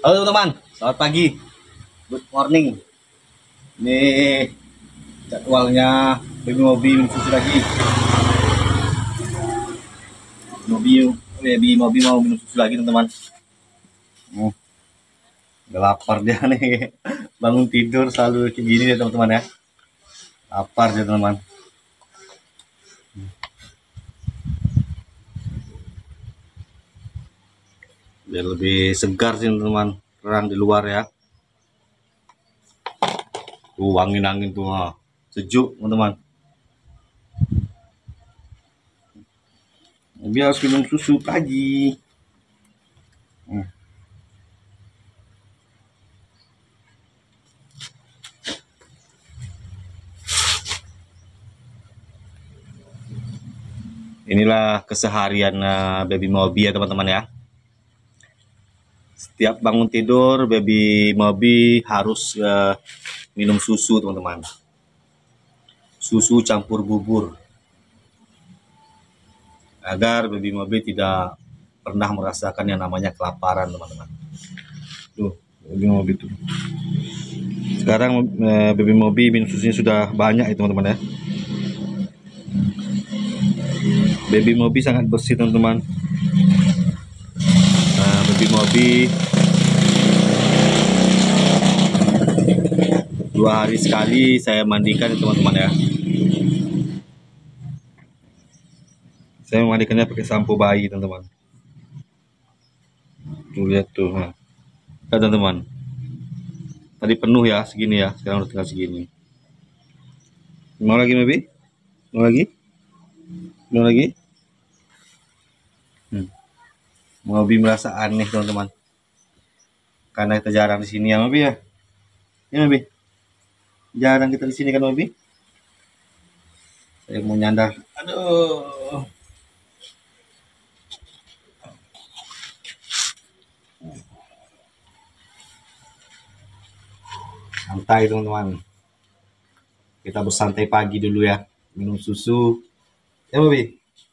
Halo teman-teman, selamat pagi, good morning. Ini jadwalnya baby mobi susu lagi. Baby mobi mau minum susu lagi teman-teman. Udah lapar dia nih, bangun tidur selalu kayak gini ya teman-teman ya. Lapar dia teman-teman. Biar lebih segar sih teman-teman, terang di luar ya. Tuh angin-angin tuh, sejuk teman-teman. Mobi harus minum susu pagi. Inilah keseharian baby mobi ya teman-teman ya. Setiap bangun tidur baby mobi harus minum susu teman-teman. Susu campur bubur. Agar baby mobi tidak pernah merasakan yang namanya kelaparan teman-teman. Tuh, baby mobi tuh. Sekarang baby mobi minum susunya sudah banyak ya teman-teman ya. Baby mobi sangat bersih teman-teman. Baby mobi 2 hari sekali saya mandikan teman-teman ya. Saya memandikannya pakai sampo bayi teman-teman. Tuh lihat tuh, teman-teman. Tadi penuh ya segini ya, sekarang udah tinggal segini. Mau lagi baby? Mau lagi? Mau lagi? Mobi merasa aneh teman-teman, karena kita jarang di sini ya Mobi ya. Ya Mobi, jarang kita di sini kan Mobi. Saya mau nyandar. Aduh. Santai teman-teman. Kita bersantai pagi dulu ya, minum susu. Ya Mobi.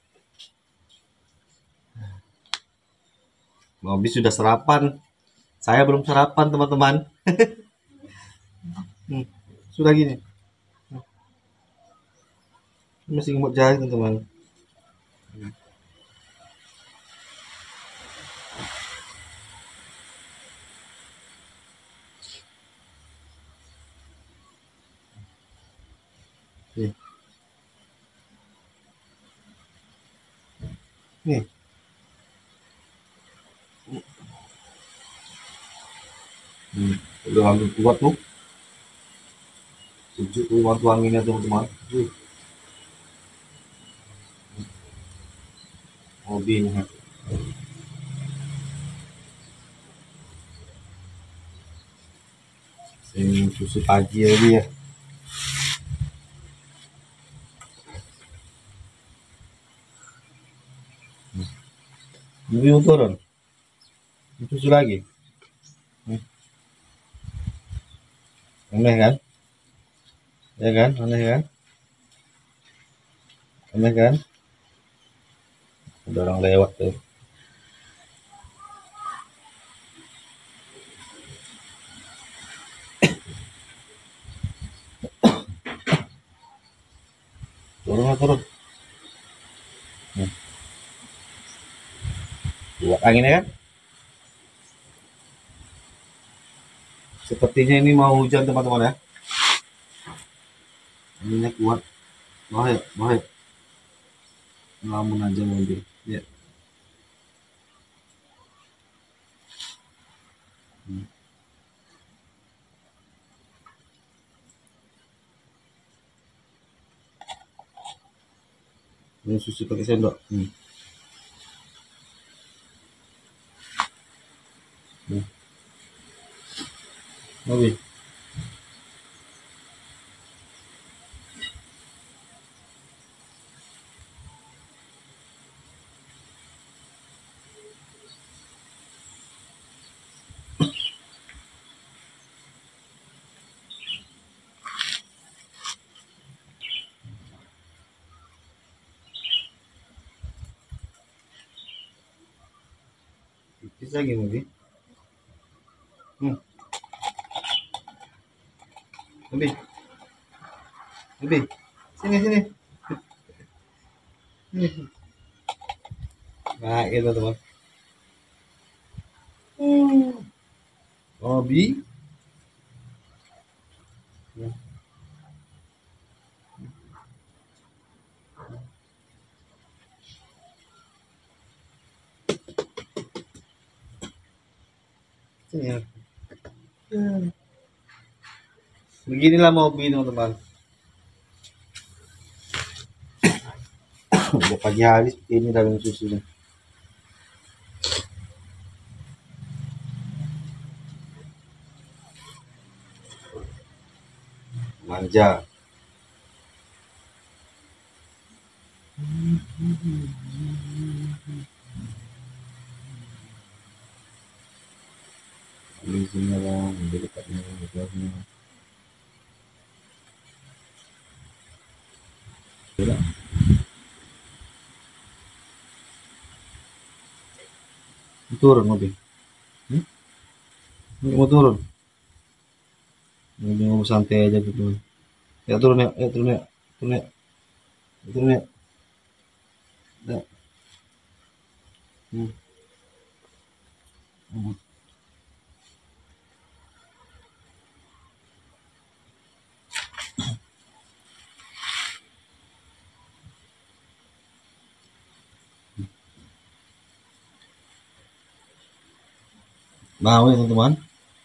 Mobi sudah sarapan. Saya belum sarapan teman-teman. Sudah gini. Masih ngemut jari teman-teman. Nih. Udah ambil kuat tuh. Sejuk tuh waktu anginnya teman-teman. Mobilnya. Saya minum susu pagi ya dia. Mobil mau turun. Susu lagi. Aneh kan? Ya kan? Aneh kan? Aneh kan? Ada orang lewat tuh. Turun. Buat anginnya kan? Sepertinya ini mau hujan teman-teman ya. Anginnya kuat. Bahaya. Ngelamun aja mobil. Ya. Ini susu pakai sendok. Mobil. Tipis lagi mobil. Hmm. Lebih, lebih. Sini, sini. Nah, itu teman. Hobi. Sini ya. Beginilah hobi teman-teman. Udah pagi hari seperti ini dalam susunya. Manja. Ini sini lah, di dekatnya, dekatnya. Tidak. Turun mobil. Mau turun. Ini mau santai aja gitu. Ya turun ya, ya turun ya, turun ya, turun ya. Ya. Hmm. Hmm. Mau ya teman-teman.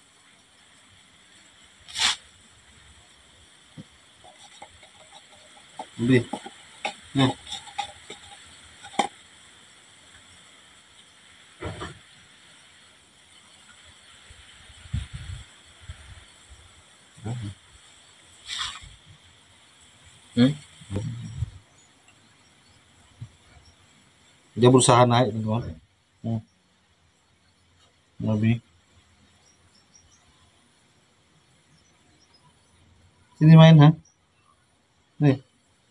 Lebih. Nah. Hmm? Dia berusaha naik teman-teman. Hmm. Lebih. Sini main ha. Nih.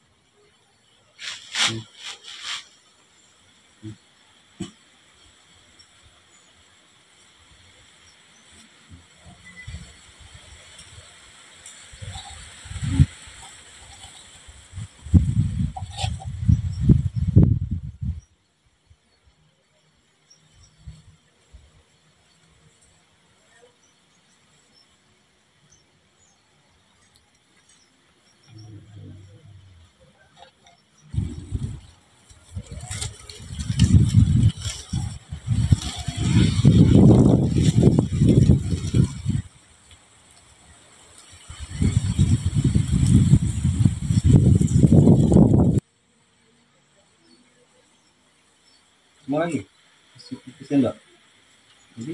Mau lagi? Bisa enggak? Jadi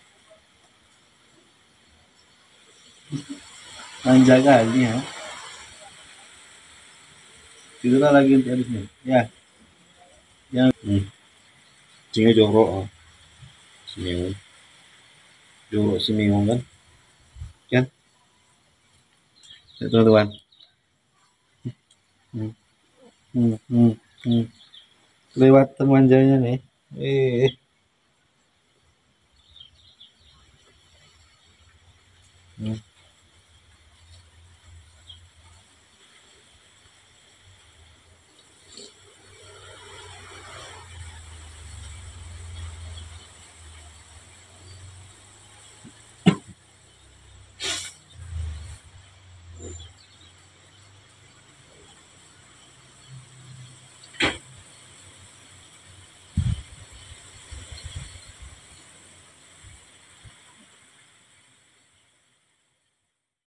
manja kali ya. Tidurlah lagi nanti habisnya. Ya, yang sini jorok. Sini jorok sini kan. Kan? Ya, teman-teman. Hmm. Hmm. Hmm. Hmm. Kelewatan manjanya nih.